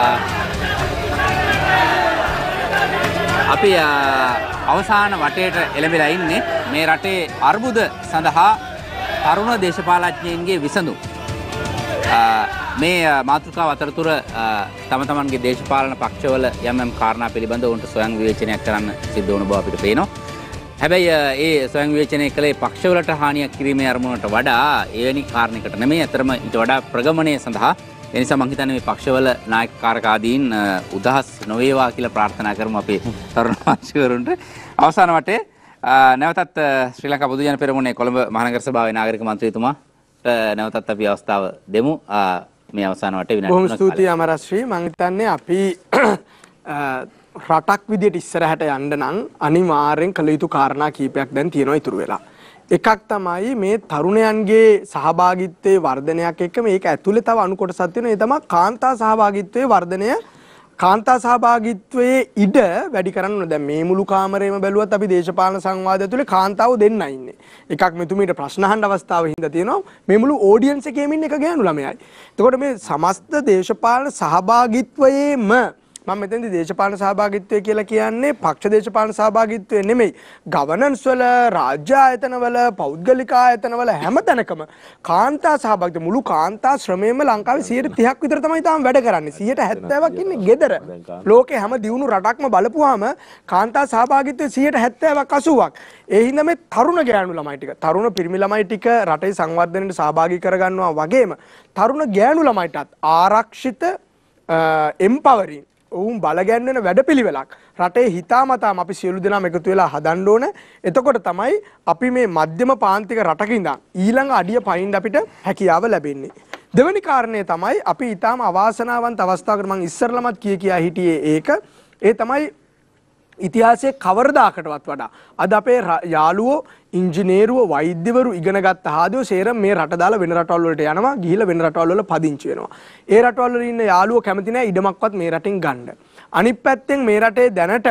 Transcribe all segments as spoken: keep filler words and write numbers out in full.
අපි අවසාන වටේට එළඹිලා ඉන්නේ මේ රටේ අර්බුද සඳහා තරුණ දේශපාලඥයින්ගේ විසඳුම්. මේ මාතෘකාව අතරතුර තම තමන්ගේ දේශපාලන පක්ෂවල යම් යම් කාරණා පිළිබඳව උන්ට ස්වයං විවේචනයක් කරන්න සිද්ධ වුණ බව අපිට පේනවා. හැබැයි ඒ ස්වයං විවේචනය කළේ පක්ෂවලට හානියක් කිරීමේ අරමුණට වඩා එවැනි කාරණයකට නෙමෙයි. අතරම ඊට වඩා ප්‍රගමනය සඳහා. ඒ නිසා මම හිතන්නේ මේ පක්ෂවල නායකකාරක ආදීන් උදහස් නොවේවා කියලා ප්‍රාර්ථනා කරමු අපේ තරුණ මාධ්‍යවරුන්ට. අවසාන වටේ නැවතත් ශ්‍රී ලංකා පොදු ජන පෙරමුණේ කොළඹ මහනගර සභාවේ නාගරික මන්ත්‍රීතුමාට නැවතත් අපි අවස්ථාව දෙමු. මේ අවසාන වටේ විනාඩි බොහොම ස්තුතියි අමරශ්‍රී. මම හිතන්නේ අපි රටක් විදියට ඉස්සරහට යන්න නම් අනිවාර්යෙන් කළ යුතු කාරණා කීපයක් දැන් තියෙනවා ඉතුරු වෙලා. එකක් තමයි මේ තරුණයන්ගේ සහභාගීත්වයේ වර්ධනයක් එක්ක මේක ඇතුලේ තව අනු කොටසක් තියෙනවා. ඒ තමයි කාන්තා සහභාගීත්වයේ වර්ධනය. කාන්තා සහභාගීත්වයේ ඉඩ වැඩි කරන්න ඕන. දැන් මේ මුළු කාමරේම බැලුවත් අපි දේශපාලන සංවාදය ඇතුලේ කාන්තාවෝ දෙන්නයි ඉන්නේ. එකක් මෙතුමීට ප්‍රශ්න අහන්න අවස්ථාව හින්දා තියෙනවා. මේ මුළු ඔඩියන්ස් එකේම ඉන්න එක ගෑනු ළමයයි. එතකොට මේ සමස්ත දේශපාලන සහභාගීත්වයේම මම මෙතෙන්දී දේශපාලන සහභාගීත්වය කියලා කියන්නේ පක්ෂ දේශපාලන සහභාගීත්වය නෙමෙයි. ගවර්නන්ස් වල, රාජ්‍ය ආයතන වල, පෞද්ගලික ආයතන වල හැම තැනකම කාන්තා සහභාගීත්වය මුළු කාන්තා ශ්‍රමයේම ලංකාවේ සියයට තිහක් විතර තමයි තාම වැඩ කරන්නේ. සියයට හැත්තෑවක් ඉන්නේ ගෙදර. ලෝකේ හැම දියුණු රටක්ම බලපුවාම කාන්තා සහභාගීත්වය සියයට හැත්තෑවක් අසූවක්. ඒ හින්දා මේ තරුණ ගෑනු ළමයි ටික, තරුණ පිරිමි ළමයි ටික රටේ සංවර්ධනයට සහභාගී කරගන්නවා වගේම තරුණ ගෑනු ළමයිටත් ආරක්ෂිත එම්පවරින් ඔවුන් බලගැන්වෙන වැඩපිළිවෙලක් රටේ හිතාමතාම අපි සියලු දෙනාම එකතු වෙලා හදන්න ඕන. එතකොට තමයි අපි මේ මධ්‍යම පාන්තික රටක ඉඳන් ඊළඟ අඩිය පයින් අපිට හැකියාව ලැබෙන්නේ. දෙවෙනි කාරණය තමයි අපි ඊටාම අවාසනාවන්ත අවස්ථාවකට මම ඉස්සරලමත් කිය කියා හිටියේ ඒක. ඒ තමයි ඉතිහාසයේ කවරදාකටවත් වඩා අද අපේ යාළුවෝ ඉංජිනේරුවෝ වෛද්‍යවරු ඉගෙන ගත්ත ආදියෝ සේරම මේ රට දාලා වෙන රටවල් වලට යනවා ගිහිල්ලා වෙන රටවල් වල පදිංචි වෙනවා. ඒ රටවල් වල ඉන්න යාළුවෝ කැමති නැහැ ඉඩමක්වත් මේ රටින් ගන්න. අනිත් පැත්තෙන් මේ රටේ දැනට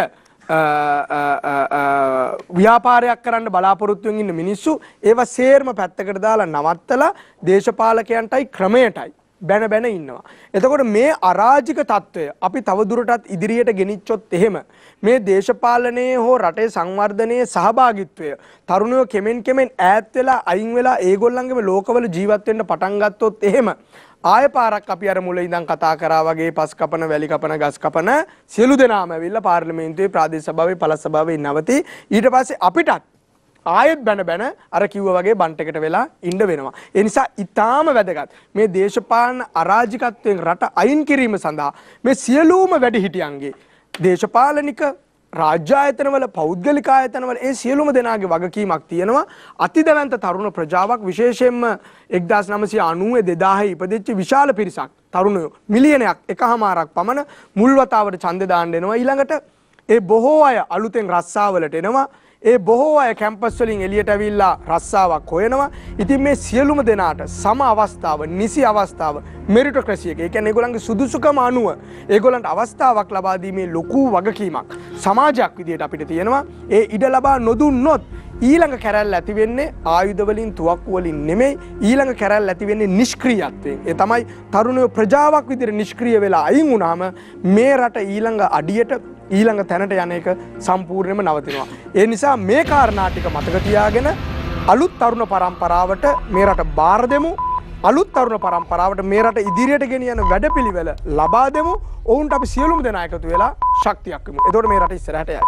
ව්‍යාපාරයක් කරන්න බලාපොරොත්තුෙන් ඉන්න මිනිස්සු ඒවා සේරම පැත්තකට දාලා නවත්තලා දේශපාලකයන්ටයි ක්‍රමයටයි බැන බැන ඉන්නවා. එතකොට මේ අරාජික తত্ত্বය අපි තවදුරටත් ඉදිරියට ගෙනිච්චොත් එහෙම මේ දේශපාලනයේ හෝ රටේ සංවර්ධනයේ සහභාගීත්වය තරුණයෝ කෙමෙන් කෙමෙන් ඈත් වෙලා අයින් වෙලා ඒගොල්ලන්ගේම ලෝකවල ජීවත් වෙන්න පටන් ගත්තොත් එහෙම ආය පාරක් අපි අර මුල ඉඳන් කතා කරා වගේ පස් කපන වැලි කපන ගස් කපන සියලු දෙනාම ඇවිල්ලා පාර්ලිමේන්තුවේ ප්‍රාදේශ සභාවේ පළාත් සභාවේ නවති ඊට පස්සේ අපිටත් ආයෙත් බැන බැන අර කිව්වා වගේ බන්ට් එකට වෙලා ඉන්න වෙනවා. ඒ නිසා ඊටාම වැදගත් මේ දේශපාලන අරාජිකත්වයෙන් රට අයින් කිරීම සඳහා මේ සියලුම වැඩිහිටියන්ගේ දේශපාලනික රාජ්‍ය ආයතනවල පෞද්ගලික ආයතනවල ඒ සියලුම දෙනාගේ වගකීමක් තියෙනවා. අතිදැවැන්ත තරුණ ප්‍රජාවක් විශේෂයෙන්ම එක්දාස් නවසිය අනූ දෙදාහේ ඉපදෙච්ච විශාල පිරිසක් තරුණයෝ මිලියනයක් එකහමාරක් පමණ මුල් වතාවට ඡන්දේ දාන්න එනවා. ඊළඟට ඒ බොහෝ අය අලුතෙන් රස්සාවලට එනවා. ඒ බොහෝ අය කැම්පස් වලින් එළියට ඇවිල්ලා රස්සාවක් හොයනවා. ඉතින් මේ සියලුම දෙනාට සම අවස්ථාව, නිසි අවස්ථාව, මෙරිටොක්‍රසි එක. ඒ කියන්නේ ඒගොල්ලන්ගේ සුදුසුකම අනුව ඒගොල්ලන්ට අවස්ථාවක් ලබා දීමේ ලොකු වගකීමක් සමාජයක් විදියට අපිට තියෙනවා. ඒ ඉඩ ලබා නොදුන්නොත් ඊළඟ කැරැල්ල ඇති වෙන්නේ ආයුධ වලින් තුවක්කු වලින් නෙමෙයි. ඊළඟ කැරැල්ල ඇති වෙන්නේ නිෂ්ක්‍රීයත්වයෙන්. ඒ තමයි තරුණයෝ ප්‍රජාවක් විදියට නිෂ්ක්‍රීය වෙලා අයින් වුණාම මේ රට ඊළඟ අඩියට ඊළඟ තැනට යන එක සම්පූර්ණයෙන්ම නවතිනවා. ඒ නිසා මේ කාරණා ටික මතක තියාගෙන අලුත් තරුණ පරම්පරාවට මේ රට බාර දෙමු. අලුත් තරුණ පරම්පරාවට මේ රට ඉදිරියට ගෙනියන වැඩපිළිවෙල ලබා දෙමු. ඔවුන්ට අපි සියලුම දෙනා එකතු වෙලා ශක්තියක් වෙමු. එතකොට මේ රට ඉස්සරහට යයි.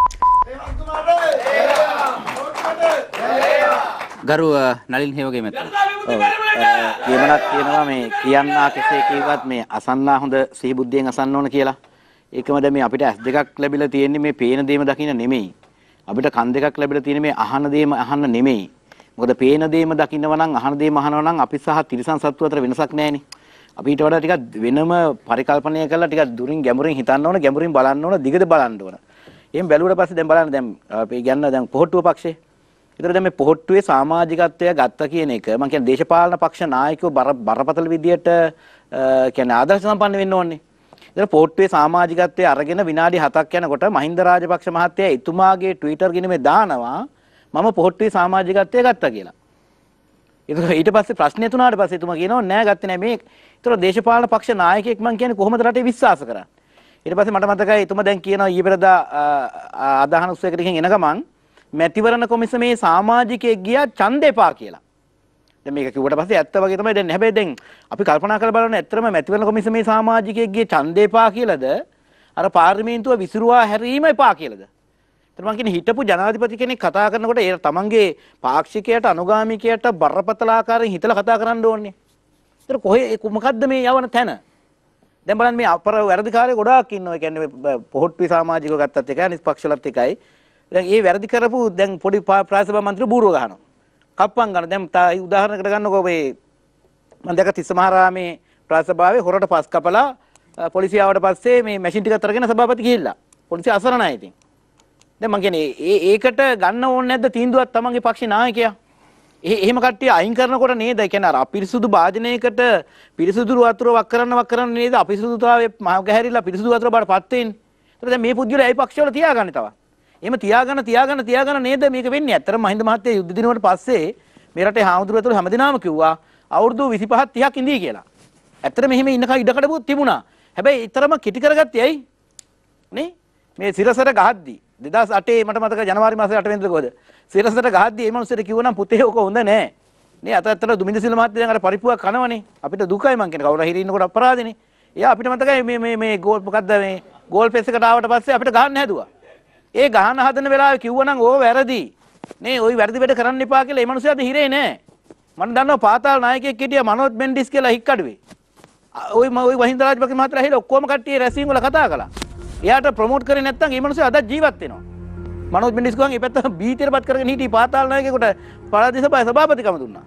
ගරු නලින් හේවගේ මැතිතුමා. ඔව්. කියමනක් කියනවා මේ කියන්නා කෙසේ කිව්වත් මේ අසන්නා හොඳ සිහිබුද්ධියෙන් අසන්න ඕන කියලා. ඒකම දැන් මේ අපිට ඇස් දෙකක් ලැබිලා තියෙන්නේ මේ පේන දේම දකින්න නෙමෙයි. අපිට කන් දෙකක් ලැබිලා තියෙන්නේ මේ අහන දේම අහන්න නෙමෙයි. මොකද පේන දේම දකින්නවා නම් අහන දේම අහනවා නම් අපි සහ තිරිසන් සත්තු අතර වෙනසක් නැහැනේ. අපි ඊට වඩා ටිකක් වෙනම පරිකල්පනය කරලා ටිකක් දුරින් ගැඹුරින් හිතන්න ඕන, ගැඹුරින් බලන්න ඕන, දිගට බලන්න ඕන. එහෙන් බැලුවට පස්සේ දැන් බලන්න දැන් අපි ගන්න දැන් පොහොට්ටුව පක්ෂේ. ඒතර දැන් මේ පොහොට්ටුවේ සමාජිකත්වය ගත්ත කියන එක මම කියන්නේ දේශපාලන පක්ෂ නායකයෝ බරපතල විදියට කියන්නේ ආදර්ශ සම්පන්න වෙන්න ඕනේ. ඒතර පොහොට්ටුවේ සමාජිකත්වය අරගෙන විනාඩි හතක් යනකොට මහින්ද රාජපක්ෂ මහත්තයා එතුමාගේ ට්විටර් ගිණුමේ දානවා මම පොහොට්ටුවේ සමාජිකත්වය ගත්තා කියලා. ඒක ඊට පස්සේ ප්‍රශ්නේ තුනාට පස්සේ එතුමා කියනවා නෑ ගත්තේ නෑ මේ. ඒතර දේශපාලන පක්ෂ නායකයෙක් මං කියන්නේ කොහොමද රටේ විශ්වාස කරන්නේ? ඊට පස්සේ මට මතකයි එතුමා දැන් කියනවා ඊයේ පෙරදා අදහන උත්සවයකට ගිහින් එන ගමන් මැතිවරණ කොමිසමේ සමාජිකයෙක් ගියා ඡන්දේ එපා කියලා. දැන් මේක කිව්වට පස්සේ ඇත්ත වගේ තමයි දැන් හැබැයි දැන් අපි කල්පනා කරලා බලන්න ඇත්තටම මැතිවරණ කොමිසමේ සමාජිකයෙක් ගියේ ඡන්දේ එපා කියලාද අර පාර්ලිමේන්තුව විසිරුවා හැරීම එපා කියලාද? ඒතර මං කියන්නේ හිටපු ජනාධිපති කෙනෙක් කතා කරනකොට ඒ තමන්ගේ පාක්ෂිකයට අනුගාමිකයට බරපතල ආකාරයෙන් හිතලා කතා කරන්න ඕනේ. ඒතර කොහේ මොකද්ද මේ යවන තැන? දැන් බලන්න මේ අපර වැරදිකාරයෝ ගොඩාක් ඉන්නවා. ඒ කියන්නේ පොහොට්ටුවේ සමාජිකව ගත්තත් එකයි නිෂ්පක්ෂලත් එකයි. දැන් මේ වැරදි කරපු දැන් පොඩි ප්‍රාසභා මන්ත්‍රී බූරුව ගහනවා. කප්පම් ගන්න. දැන් තා උදාහරණයකට ගන්නකො මේ මම දැක්ක තිස්සමහාරාමේ ප්‍රාසභාවේ හොරට පස් කපලා පොලිසිය ආවට පස්සේ මේ මැෂින් ටිකක් අරගෙන සභාපති ගිහිල්ලා. පොලිසිය අසරණයි ඉතින්. දැන් මං කියන්නේ ඒ ඒකට ගන්න ඕනේ නැද්ද තීන්දුවක් තමන්ගේ පක්ෂේ නායකයා? ඒ එහෙම කට්ටිය අයින් කරනකොට නේද? ඒ කියන්නේ අර අපිරිසුදු භාජනයකට පිරිසුදු වතුර වක් කරන්න වක් කරන්න නේද? අපිරිසුදුතාවයේ මහ ගැහැරිලා පිරිසුදු වතුර බාට පත් වෙන්නේ. ඒත් දැන් මේ පුද්ගලයා ඒ පක්ෂවල තියාගන්නේ තව. එහෙම තියාගන්න තියාගන්න තියාගන්න නේද මේක වෙන්නේ? ඇත්තටම මහින්ද මහත්තයා යුද්ධ දිනුවට පස්සේ මේ රටේ හාමුදුරුවෝ ඇතුළු හැමදෙනාම කිව්වා අවුරුදු විසිපහක් තිහක් ඉඳී කියලා. ඇත්තට මෙහෙම ඉන්නක ඉඩකඩකුත් තිබුණා. හැබැයි ඊතරම කිටි කරගත්තේ ඇයි? නේ? මේ සිරසර ගහද්දි දෙදාස් අටේ මට මතක ජනවාරි මාසේ අට වෙනිදා කොහොද? සිරසර ගහද්දි මේ මිනිස්සුන්ට කිව්වනම් පුතේ ඔක හොඳ නෑ. නේ අත ඇත්තට දුමින්ද සිල් මහත්තයා දැන් අර පරිප්පුවක් කනවනේ. අපිට දුකයි මං කියන්නේ කවුරු හරි ඉන්නකොට අපරාධනේ. එයා අපිට මතකයි මේ මේ මේ ගෝල් මොකද්ද මේ ගෝල් පෙස් එකට ආවට පස්සේ අපිට ගහන්න හැදුවා. ඒ ගහන හදන වෙලාවේ කිව්වනම් ඕව වැරදි. නේ ওই වැරදි වැඩ කරන්න එපා කියලා ඒ මිනිස්සුන්ට හිරේ නෑ. මම දන්නවා පාතාල නායකයෙක් හිටියා මනෝජ් මෙන්ඩිස් කියලා හික්කඩුවේ. ওই ওই වහින්ද රාජපක්ෂ මහත්තයා හිල ඔක්කොම කට්ටිය රැස්වීම වල කතා කළා. එයාට ප්‍රොමෝට් කරේ නැත්නම් මේ මිනිස්සු අද ජීවත් වෙනවා. මනෝජ් මෙන්ඩිස් ගුවන් මේ පැත්ත බීතියටපත් කරගෙන හිටි පාතාල නායකයෙකුට පළාත් සභාවේ සභාපතිකම දුන්නා.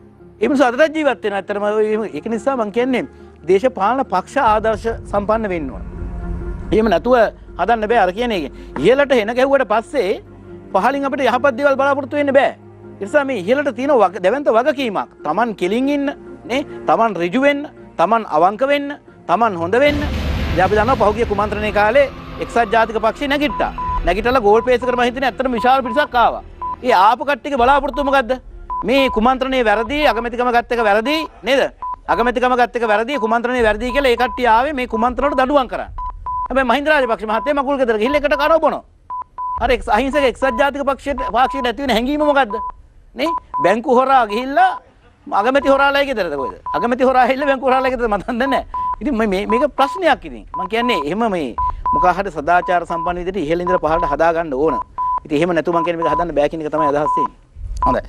ඒ මිනිස්සු අදට ජීවත් වෙනවා. ඇත්තටම ඒක නිසා මම කියන්නේ දේශපාලන පක්ෂ ආදර්ශ සම්පන්න වෙන්න ඕන. එහෙම නැතුව හදන්න බෑ අර කියන එක. ඉහළට එන ගැහුවට පස්සේ පහලින් අපිට යහපත් දේවල් බලාපොරොත්තු වෙන්න බෑ. ඒ නිසා මේ ඉහළට තියෙන දෙවන්ත වගකීමක්. Taman කෙලින් ඉන්න නේ. Taman ඍජු වෙන්න. Taman අවංක වෙන්න. Taman හොඳ වෙන්න. දැන් අපි දන්නවා පහුගිය කුමන්ත්‍රණයේ කාලේ එක්සත් ජාතික පක්ෂය නැගිට්ටා. නැගිටලා ගෝල් පේස් එකට මම හිතන්නේ ඇත්තටම විශාල පිරිසක් ආවා. ඒ ආපු කට්ටියගේ බලාපොරොත්තුව මොකද්ද? මේ කුමන්ත්‍රණයේ වැරදි අගමැතිකම ගත්ත එක වැරදි නේද? අගමැතිකම ගත්ත එක වැරදි කුමන්ත්‍රණයේ වැරදි කියලා ඒ කට්ටිය ආවේ මේ කුමන්ත්‍රණවලට දඬුවම් කරන්න. හැබැයි මහින්ද රාජපක්ෂ මහත්තයා මකුල් ගෙදර ගිහිල්ලා එකට කරව බොනවා. අර අහිංසක එක්සත් ජාතික පක්ෂයට පාක්ෂයට ඇති වෙන හැඟීම මොකද්ද? නේ? බැංකු හොරා ගිහිල්ලා අගමැති හොරාලා ගෙදරද කොහෙද? අගමැති හොරා ඇවිල්ලා බැංකු හොරාලා ගෙදරද මම දන්නේ නැහැ. ඉතින් මේ මේක ප්‍රශ්නයක් ඉතින්. මම කියන්නේ එහෙම මේ මොකක් හරි සදාචාර සම්පන්න විදිහට ඉහළ ඉඳලා පහළට හදා ගන්න ඕන. ඉතින් එහෙම නැතුව මම කියන්නේ මේක හදන්න බෑ කියන එක තමයි අදහස් තියෙන්නේ. හොඳයි.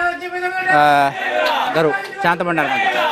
ගරු ශාන්ත බණ්ඩාර මහත්තයා.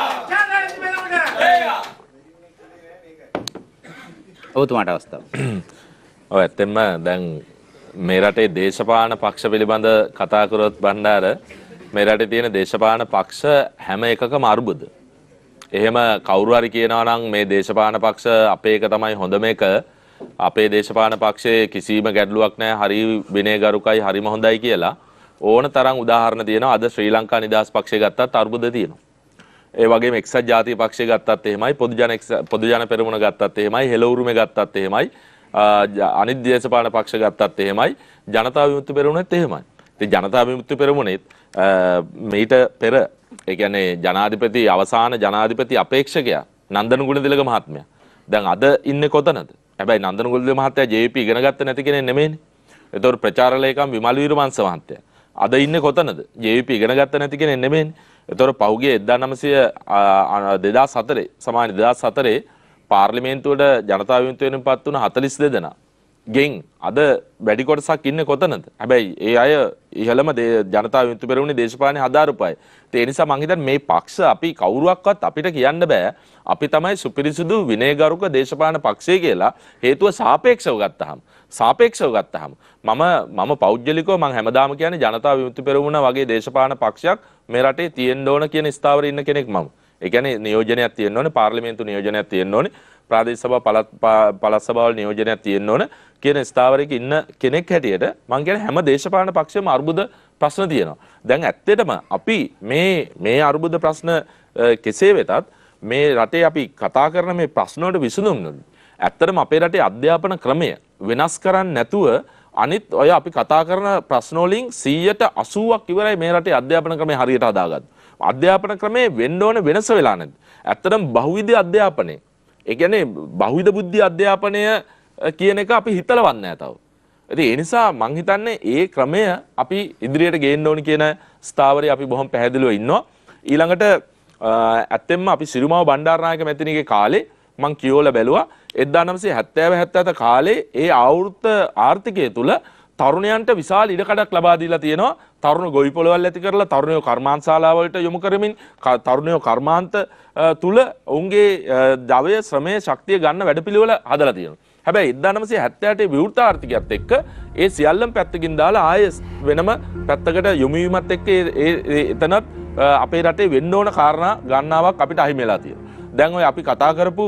ඔව්තුමාට අවස්ථාව. ඔව් ඇත්තෙන්ම දැන් මේ රටේ දේශපාලන පක්ෂ පිළිබඳ කතා කරොත් බණ්ඩාර මේ රටේ තියෙන දේශපාලන පක්ෂ හැම එකකම අර්බුද. එහෙම කවුරු හරි කියනවා නම් මේ දේශපාලන පක්ෂ අපේ එක තමයි හොඳම එක. අපේ දේශපාලන පක්ෂයේ කිසිම ගැටලුවක් නැහැ. හරි විනයගරුකයි හරිම හොඳයි කියලා ඕන තරම් උදාහරණ තියෙනවා. අද ශ්‍රී ලංකා නිදහස් පක්ෂය ගත්තත් අර්බුද තියෙනවා. ඒ වගේම එක්සත් ජාතික පක්ෂය ගත්තත් එහෙමයි, පොදු ජන පොදු ජන පෙරමුණ ගත්තත් එහෙමයි, හෙළ උරුමේ ගත්තත් එහෙමයි, අනිත් දේශපාලන පක්ෂ ගත්තත් එහෙමයි, ජනතා විමුක්ති පෙරමුණෙත් එහෙමයි. ඉතින් ජනතා විමුක්ති පෙරමුණෙත් මීට පෙර ඒ කියන්නේ ජනාධිපති අවසාන ජනාධිපති අපේක්ෂකයා නන්දන ගුණතිලක මහත්මයා දැන් අද ඉන්නේ කොතනද? හැබැයි නන්දන ගුණතිලක මහත්තයා ජේ පී ඉගෙන ගත්ත නැති කෙනෙක් නෙමෙයිනේ. ඒතකොට ප්‍රචාර ලේකම් විමල් වීරවංශ මහත්තයා අද ඉන්නේ කොතනද? ජේ පී ඉගෙන ගත්ත නැති කෙනෙක් නෙමෙයිනේ. ඒතකොට පහුගිය එක්දාස් නවසිය දෙදාස් හතරේ සමාන දෙදාස් හතරේ පාර්ලිමේන්තුවට ජනතා විමුක්ති වෙනුවෙන් පත් වුණ හතළිස් දෙනා දෙනා ගෙන් අද වැඩි කොටසක් ඉන්නේ කොතනද? හැබැයි ඒ අය ඉහළම ජනතා විමුක්ති පෙරමුණේ දේශපාලනේ හදාරුපයි. ඒ නිසා මං හිතන්නේ මේ පක්ෂ අපි කවුරුවක්වත් අපිට කියන්න බෑ අපි තමයි සුපිරිසුදු විනයගරුක දේශපාලන පක්ෂය කියලා. හේතුව සාපේක්ෂව ගත්තහම සාපේක්ෂව ගත්තහම මම මම පෞද්ගලිකව මං හැමදාම කියන්නේ ජනතා විමුක්ති පෙරමුණ වගේ දේශපාලන පක්ෂයක් මේ රටේ තියෙන්න ඕන කියන ස්ථාවරේ ඉන්න කෙනෙක් මම. ඒ කියන්නේ නියෝජනයක් තියෙන්න ඕනේ, පාර්ලිමේන්තු නියෝජනයක් තියෙන්න ඕනේ, ප්‍රාදේශ සභා පළාත් පළාත් සභාවල නියෝජනයක් තියෙන්න ඕනේ කියන ස්ථාවරයක ඉන්න කෙනෙක් හැටියට මං කියන්නේ හැම දේශපාලන පක්ෂෙම අර්බුද ප්‍රශ්න තියෙනවා. දැන් ඇත්තටම අපි මේ මේ අර්බුද ප්‍රශ්න කෙසේ වෙතත් මේ රටේ අපි කතා කරන මේ ප්‍රශ්න වලට විසඳුම් දෙන්න. ඇත්තටම අපේ රටේ අධ්‍යාපන ක්‍රමය වෙනස් කරන්නේ නැතුව අනිත් ඔය අපි කතා කරන ප්‍රශ්න වලින් සීයට අසූවක් ඉවරයි මේ රටේ අධ්‍යාපන ක්‍රමය හරියට හදාගන්න. අධ්‍යාපන ක්‍රමයේ වෙන්න ඕන වෙනස වෙලා නැද්ද? ඇත්තටම බහුවිධ අධ්‍යාපනය. ඒ කියන්නේ බහුවිධ බුද්ධි අධ්‍යාපනය කියන එක අපි හිතලවත් නැහැ තව. ඉතින් ඒ නිසා මං හිතන්නේ ඒ ක්‍රමය අපි ඉදිරියට ගේන්න ඕනි කියන ස්ථාවරය අපි බොහොම පැහැදිලිව ඉන්නවා. ඊළඟට ඇත්තෙන්ම අපි සිරිමාව බණ්ඩාරනායක මැතිණියගේ කාලේ මං කියෝලා බැලුවා එක්දාස් නවසිය හැත්තෑව හැත්තෑහත කාලේ ඒ ආවෘත්ත ආර්ථිකය තුල තරුණයන්ට විශාල ඉඩකඩක් ලබා දීලා තියෙනවා. තරුණ ගොවි පොළවල් ඇති කරලා තරුණයෝ කර්මාන්තශාලා වලට යොමු කරමින් තරුණයෝ කර්මාන්ත තුල ඔවුන්ගේ ජවය ශ්‍රමයේ ශක්තිය ගන්න වැඩපිළිවෙල හදලා තියෙනවා. හැබැයි එක්දාස් නවසිය හැත්තෑඅටේ විවෘත ආර්ථිකයත් එක්ක ඒ සියල්ලම පැත්තකින් දාලා ආයෙ වෙනම පැත්තකට යොමු වීමත් එක්ක ඒ එතනත් අපේ රටේ වෙන්න ඕන කාරණා ගණනාවක් අපිට අහිමි වෙලා තියෙනවා. දැන් ඔය අපි කතා කරපු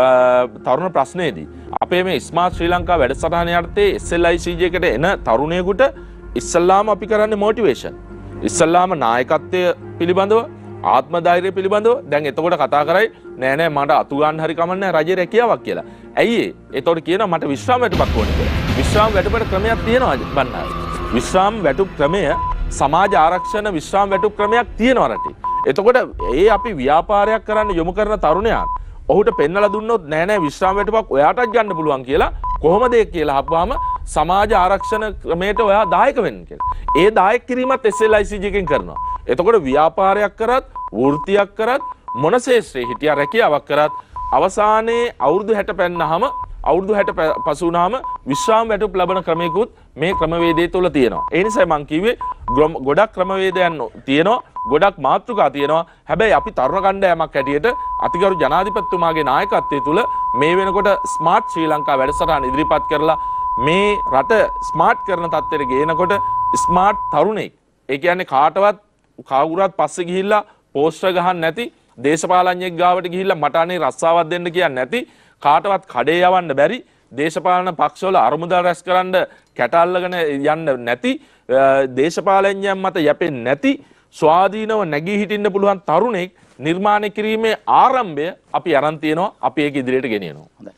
තරුණ ප්‍රශ්නයේදී අපේ මේ ස්මාර්ට් ශ්‍රී ලංකා වැඩසටහන යටතේ එස් එල් ආයි සී ජී එකට එන තරුණයෙකුට ඉස්සල්ලාම අපි කරන්නේ මොටිවේෂන්. ඉස්සල්ලාම නායකත්වය පිළිබඳව ආත්ම ධෛර්යය පිළිබඳව දැන් එතකොට කතා කරයි නෑ නෑ මට අතු ගන්න හරි කමන්නේ රජේ රැකියාවක් කියලා. ඇයි ඒ? එතකොට කියනවා මට විශ්‍රාම වැටුපක් ඕනේ කියලා. විශ්‍රාම වැටුපට ක්‍රමයක් තියෙනවා බණ්ඩාර. විශ්‍රාම වැටුප් ක්‍රමය සමාජ ආරක්ෂණ විශ්‍රාම වැටුප් ක්‍රමයක් තියෙනවා රටේ. එතකොට ඒ අපි ව්‍යාපාරයක් කරන්න යොමු කරන තරුණයන් ඔහුට පෙන්නලා දුන්නොත් නෑ නෑ විශ්‍රාම වැටුපක් ඔයාටත් ගන්න පුළුවන් කියලා කොහොමද ඒක කියලා අහපුවාම සමාජ ආරක්ෂණ ක්‍රමයට ඔයා දායක වෙන්න කියලා. ඒ දායක කිරීමත් එස් එල් ආයි සී ජී එකෙන් කරනවා. එතකොට ව්‍යාපාරයක් කරත් වෘත්තියක් කරත් මොන ශේෂ්ත්‍රයේ හිටියා රැකියාවක් කරත් අවසානයේ අවුරුදු හැට පැන්නහම අවුරුදු හැට පසු වුණාම විශ්‍රාම වැටුප් ලබන ක්‍රමයකුත් මේ ක්‍රමවේදය තුළ තියෙනවා. ඒ නිසා මම කිව්වේ ගොඩක් ක්‍රමවේදයන් තියෙනවා, ගොඩක් මාතෘකා තියෙනවා. හැබැයි අපි තරුණ කණ්ඩායමක් හැටියට අතිගරු ජනාධිපතිතුමාගේ නායකත්වයේ තුළ මේ වෙනකොට ස්මාර්ට් ශ්‍රී ලංකා වැඩසටහන ඉදිරිපත් කරලා මේ රට ස්මාර්ට් කරන තත්ත්වයට ගේනකොට ස්මාර්ට් තරුණෙක්, ඒ කියන්නේ කාටවත් කවුරුත් පස්සේ ගිහිල්ලා පෝස්ටර් ගහන්න නැති, දේශපාලඥයෙක් ගාවට ගිහිල්ලා මට අනේ රස්සාවක් දෙන්න කියන්නේ නැති, කාටවත් කඩේ යවන්න බැරි, දේශපාලන පක්ෂවල අරමුදල් රැස් කරන්න කැට අල්ලගෙන යන්න නැති, දේශපාලඥයන් මත යැපෙන්නේ නැති, ස්වාධීනව නැගී හිටින්න පුළුවන් තරුණෙක් නිර්මාණය කිරීමේ ආරම්භය අපි අරන් තියෙනවා. අපි ඒක ඉදිරියට ගෙනියනවා. හොඳයි.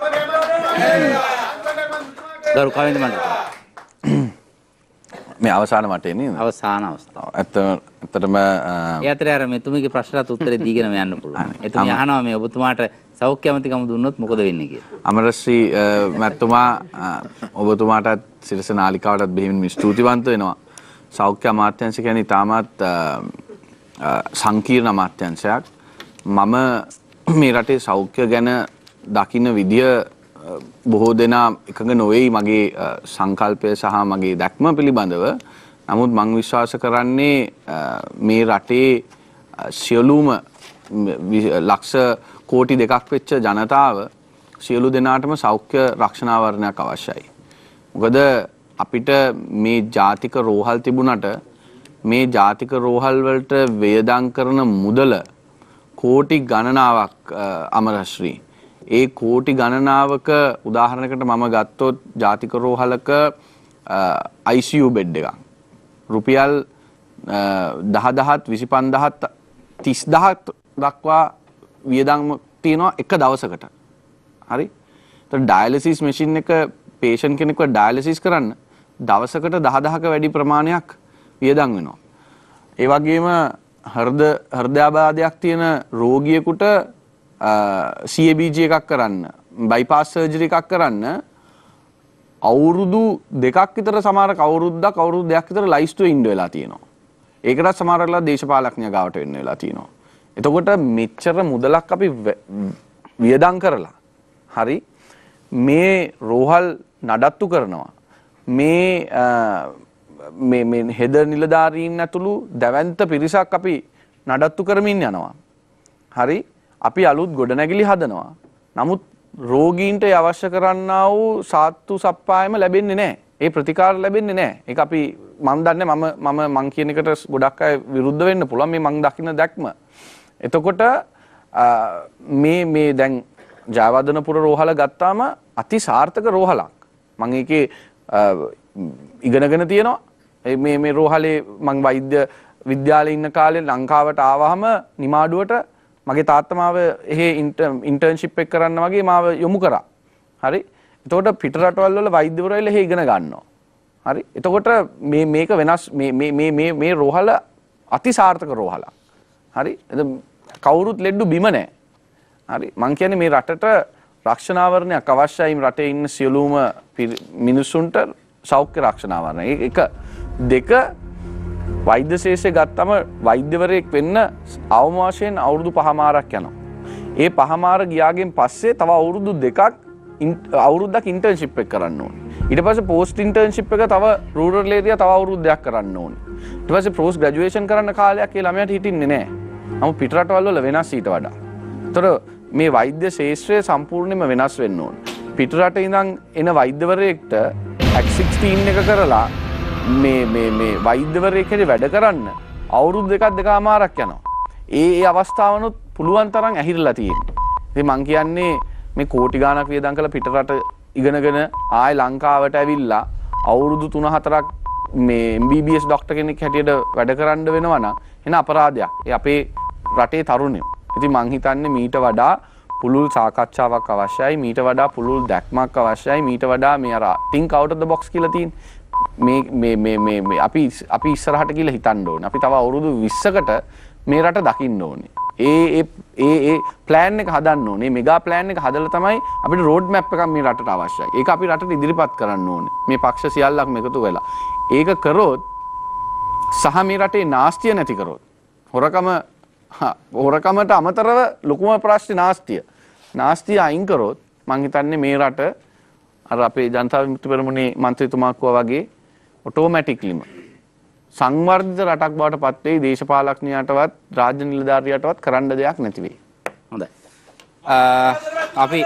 ගරු කවින්ද මන්ත්‍රී මේ අවසාන මටේ නේද? අවසාන අවස්ථාව. ඇත්ත ඇත්තටම ඒ අතරේ අර මෙතුමිගේ ප්‍රශ්නට උත්තරේ දීගෙන යන්න පුළුවන්. එතුමිය අහනවා මේ ඔබතුමාට සෞඛ්‍ය අමාත්‍යකම දුන්නොත් මොකද වෙන්නේ කියලා. අමරශ්‍රී මැතිතුමා ඔබතුමාටත් සිරස නාලිකාවටත් බෙහෙවින් ස්තුතිවන්ත වෙනවා. සෞඛ්‍ය අමාත්‍යාංශ කියන්නේ ඉතාමත් සංකීර්ණ අමාත්‍යාංශයක්. මම මේ රටේ සෞඛ්‍ය ගැන දකින්න විදිය බොහෝ දෙනා එකඟ නොවේයි මගේ සංකල්පය සහ මගේ දැක්ම පිළිබඳව. නමුත් මම විශ්වාස කරන්නේ මේ රටේ සියලුම ලක්ෂ කෝටි දෙකක් වෙච්ච ජනතාව සියලු දෙනාටම සෞඛ්‍ය රක්ෂණාවරණයක් අවශ්‍යයි. මොකද අපිට මේ ජාතික රෝහල් තිබුණට මේ ජාතික රෝහල් වලට වේදම් කරන මුදල කෝටි ගණනාවක් අමරශ්‍රී. ඒ කෝටි ගණනාවක උදාහරණයකට මම ගත්තොත් ජාතික රෝහලක ආයි සී යූ බෙඩ් එකක් රුපියල් දහදහත් විසිපන්දහත් තිස්දහත් දක්වා වියදම් තියෙනවා එක දවසකට. හරි? ඒතකොට ඩයලිසිස් මැෂින් එක පේෂන්ට් කෙනෙක්ව ඩයලිසිස් කරන්න දවසකට දහදහක වැඩි ප්‍රමාණයක් වියදම් වෙනවා. ඒ වගේම හෘද හෘදයාබාධයක් තියෙන රෝගියෙකුට සී ඒ බී ජී එකක් කරන්න, බයිපාස් සර්ජරි එකක් කරන්න අවුරුදු දෙකක් විතර සමහරක අවුරුද්දක් අවුරුදු දෙකක් විතර ලයිස්ට්ුවේ ඉන්න වෙලා තියෙනවා. ඒකටත් සමහරවලා දේශපාලඥයා ගාවට වෙන්න වෙලා තියෙනවා. එතකොට මෙච්චර මුදලක් අපි වියදම් කරලා හරි මේ රෝහල් නඩත්තු කරනවා. මේ මේ මේ හෙද නිලධාරීන් ඇතුළු දැවැන්ත පිරිසක් අපි නඩත්තු කරමින් යනවා. හරි අපි අලුත් ගොඩනැගිලි හදනවා. නමුත් රෝගීන්ට අවශ්‍ය කරන්නා වූ සාත්තු සප්පායම ලැබෙන්නේ නැහැ. ඒ ප්‍රතිකාර ලැබෙන්නේ නැහැ. ඒක අපි මම දන්නේ මම මම මං කියන එකට ගොඩක් අය විරුද්ධ වෙන්න පුළුවන් මේ මං දකින්න දැක්ම. එතකොට මේ මේ දැන් ජයවර්ධනපුර රෝහල ගත්තාම අති සාර්ථක රෝහලක්. මම ඒකේ ඉගෙනගෙන තියෙනවා. මේ මේ රෝහලේ මං වෛද්‍ය විද්‍යාලේ ඉන්න කාලේ ලංකාවට ආවහම නිමාඩුවට මගේ තාත්තා මාව එහෙ ඉන්ටර්න්ෂිප් එක කරන්න වගේ මාව යොමු කරා. හරි? එතකොට පිට රටවල් වල වෛද්‍යවරු ඇවිල්ලා එහෙ ඉගෙන ගන්නවා. හරි? එතකොට මේ මේක වෙනස් මේ මේ මේ මේ මේ රෝහල අති සාර්ථක රෝහලක්. හරි කවුරුත් ලෙඩ්ඩු බිම නැහැ. හරි මං කියන්නේ මේ රටට රක්ෂණාවරණයක් අවශ්‍යයි රටේ ඉන්න සියලුම මිනිසුන්ට සෞඛ්‍ය රක්ෂණාවරණය. ඒක දෙක වෛද්‍ය ශේෂය ගත්තම වෛද්‍යවරයෙක් වෙන්න අවම වශයෙන් අවුරුදු පහමාරක් යනවා. ඒ පහමාර ගියාගෙන් පස්සේ තව අවුරුදු දෙකක් අවුරුද්දක් ඉන්ටර්න්ෂිප් එක කරන්න ඕනේ. ඊට පස්සේ පෝස්ට් ඉන්ටර්න්ෂිප් එක තව රූරල් ඒරියා තව අවුරුද්දක් කරන්න ඕනේ. ඊට පස්සේ පෝස්ට් ග්‍රැජුවේෂන් කරන්න කාලයක් ඒ ළමයාට හිටින්නේ නැහැ. නමුත් පිට රටවල් වල වෙනස් ඊට වඩා. ඒතර මේ වෛද්‍ය ශාස්ත්‍රය සම්පූර්ණයෙන්ම වෙනස් වෙන්න ඕනේ. පිට රටේ ඉඳන් එන වෛද්‍යවරයෙක්ට ඇක්ට් සික්ස්ටීන් එක කරලා මේ මේ මේ වෛද්‍යවරයෙක් හැටි වැඩ කරන්න අවුරුදු දෙකක් දෙකමාරක් යනවා. ඒ ඒ අවස්ථාවනොත් පුළුවන් තරම් ඇහිරලා තියෙනවා. ඉතින් මං කියන්නේ මේ කෝටි ගාණක් වියදම් කරලා පිට රට ඉගෙනගෙන ආයෙ ලංකාවට ඇවිල්ලා අවුරුදු තුන හතරක් මේ එම් බී බී එස් ડોක්ටර් කෙනෙක් හැටියට වැඩ කරන්න වෙනවා නම් එන අපරාධයක්. ඒ අපේ රටේ තරුණයෝ. ඉතින් මං හිතන්නේ මීට වඩා පුළුල් සාකච්ඡාවක් අවශ්‍යයි. මීට වඩා පුළුල් දැක්මක් අවශ්‍යයි. මීට වඩා මේ අර think out of the box කියලා තියෙන මේ මේ මේ මේ මේ අපි අපි ඉස්සරහට කියලා හිතන්න ඕනේ. අපි තව අවුරුදු විස්සකට මේ රට දකින්න ඕනේ. ඒ ඒ ඒ ඒ ප්ලෑන් එක හදන්න ඕනේ. මෙගා ප්ලෑන් එක හදලා තමයි අපිට රෝඩ් මැප් එකක් මේ රටට අවශ්‍යයි. ඒක අපි රටට ඉදිරිපත් කරන්න ඕනේ. මේ පක්ෂ සියල්ලක්ම එකතු වෙලා. ඒක කරොත් සහ මේ රටේ නාස්තිය නැති කරොත් හොරකම හොරකමට අමතරව ලොකුම ප්‍රශ්නේ නාස්තිය. නාස්තිය අයින් කරොත් මං හිතන්නේ මේ රට අර අපේ ජනතා විමුක්ති පෙරමුණේ මන්ත්‍රීතුමා කිව්වා වගේ ඔටෝමැටික්ලිම සංවර්ධිත රටක් බවට පත් වෙයි. දේශපාලඥයාටවත් රාජ්‍ය නිලධාරියාටවත් කරන්න දෙයක් නැති වෙයි. හොඳයි. අපි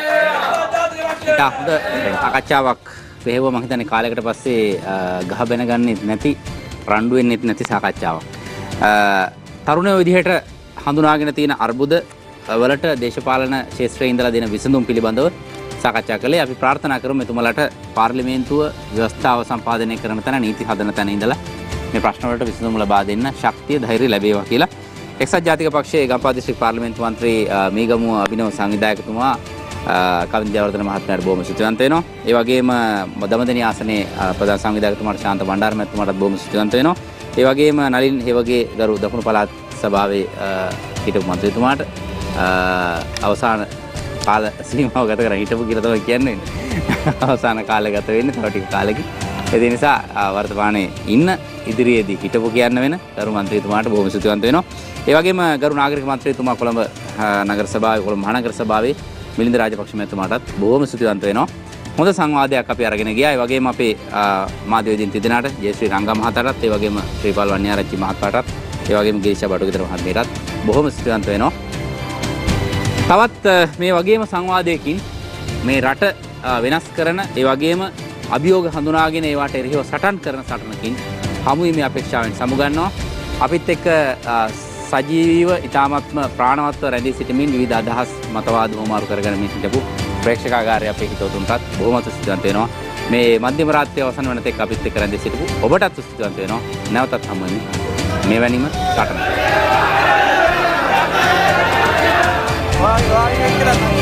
හොඳ සාකච්ඡාවක් වේව මම හිතන්නේ කාලයකට පස්සේ ගහ බැන ගන්නෙත් නැති රණ්ඩු වෙන්නෙත් නැති සාකච්ඡාවක්. තරුණයෝ විදිහට හඳුනාගෙන තියෙන අර්බුද වලට දේශපාලන ක්ෂේත්‍රයේ ඉඳලා දෙන විසඳුම් පිළිබඳව සාකච්ඡා කළේ. අපි ප්‍රාර්ථනා කරමු එතුමාලට පාර්ලිමේන්තුව ව්‍යවස්ථාව සම්පාදනය කරන තැන නීති හදන තැන ඉඳලා මේ ප්‍රශ්න වලට විසඳුම් ලබා දෙන්න ශක්තිය ධෛර්යය ලැබේවා කියලා එක්සත් ජාතික පක්ෂයේ ගම්පහ දිස්ත්‍රික් පාර්ලිමේන්තු මන්ත්‍රී මීගමුව අභිනව සංවිධායකතුමා කවින්ද ජයවර්ධන මහත්මයාට බොහොම ස්තුතිවන්ත වෙනවා. ඒ වගේම දමදෙණිය ආසනයේ ප්‍රධාන සංවිධායකතුමාට ශාන්ත බණ්ඩාර මහත්මයාටත් බොහොම ස්තුතිවන්ත වෙනවා. ඒ වගේම නලින් හේවගේ ගරු දකුණු පළාත් සභාවේ හිටපු මන්ත්‍රීතුමාට අවසාන කාල සීමාව ගත කරලා හිටපු කියලා තමයි කියන්නේ. අවසාන කාලය ගත වෙන්නේ තව ටික කාලෙකින්. ඒ නිසා වර්තමානයේ ඉන්න ඉදිරියේදී හිටපු කියන්න වෙන ගරු මන්ත්‍රීතුමාට බොහොම ස්තුතිවන්ත වෙනවා. ඒ වගේම ගරු නාගරික මන්ත්‍රීතුමා කොළඹ නගර සභාවේ කොළඹ මහනගර සභාවේ මිලින්ද රාජපක්ෂ මහත්මයාටත් බොහොම ස්තුතිවන්ත වෙනවා. හොඳ සංවාදයක් අපි අරගෙන ගියා. ඒ වගේම අපේ මාධ්‍යවේදීන් තිදෙනාට ජයශ්‍රී රංගා මහතාටත් ඒ වගේම ශ්‍රීපාල් වන්‍යාරච්චි මහත්මයාටත් ඒ වගේම ගිරිෂා බඩුගිතර මහත්මියටත් බොහොම ස්තුතිවන්ත වෙනවා. තවත් මේ වගේම සංවාදයකින් මේ රට වෙනස් කරන ඒ වගේම අභියෝග හඳුනාගෙන ඒවට එරෙහිව සටන් කරන සටනකින් හමුවීමේ අපේක්ෂාවෙන් සමුගන්නවා. අපිත් එක්ක සජීවීව ඉතාමත්ම ප්‍රාණවත්ව රැඳී සිටමින් විවිධ අදහස් මතවාද හොමාරු කරගෙන මේ සිටපු ප්‍රේක්ෂකාගාරය අපේ හිතවතුන්ටත් බොහොම ස්තුතිවන්ත වෙනවා. මේ මධ්‍යම රාත්‍රිය අවසන් වන තෙක් අපිත් එක්ක රැඳී සිටපු ඔබටත් ස්තුතිවන්ත වෙනවා. නැවතත් හමු වෙමු මෙවැනිම සටනක. Vai, vai, vai,